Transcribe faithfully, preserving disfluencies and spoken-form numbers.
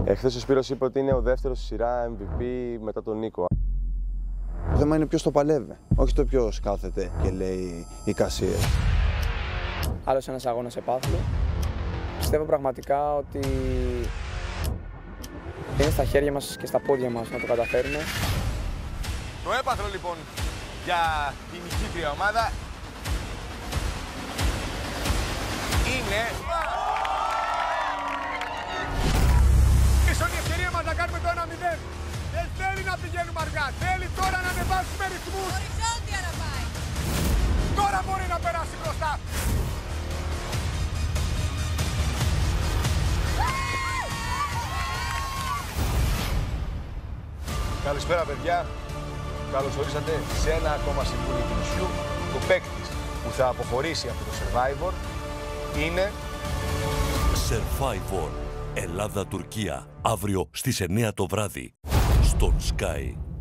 Εχθές ο Σπύρος είπε ότι είναι ο δεύτερος στη σειρά εμ βι πι μετά τον Νίκο. Το θέμα είναι ποιος το παλεύει, όχι το ποιος κάθεται και λέει εικασίες. Άλλος ένας αγώνας επάθλου. Πιστεύω πραγματικά ότι είναι στα χέρια μας και στα πόδια μας να το καταφέρουμε. Το έπαθλο λοιπόν για την νικήτρια ομάδα είναι... Ίσον η ευκαιρία μας να κάνουμε το ένα μηδέν. Δεν θέλει να πηγαίνουμε αργά, θέλει τώρα να ανεβάσουμε ρυθμούς. Οριζόντια να πάει. Τώρα μπορεί να περάσει μπροστά. Καλησπέρα παιδιά. Καλώς ορίσατε σε ένα ακόμα συμβούλιο του νησιού. Ο παίκτης που θα αποχωρήσει από το Survivor είναι... Survivor Ελλάδα-Τουρκία, αύριο στις εννιά το βράδυ, στον Sky.